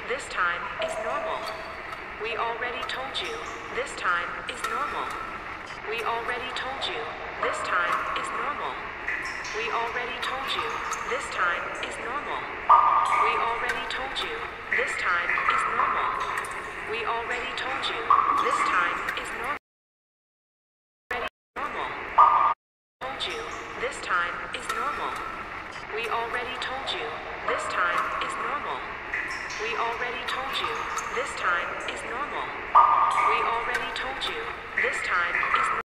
this time is normal. We already told you, this time is normal. We already told you, this time is normal. We already told you, this time is normal. We already told you, this time is normal. We already told you, this time is normal. Told you, this time is normal. We already told you, this time is normal. We already told you, this time is normal. We already told you, this time is normal.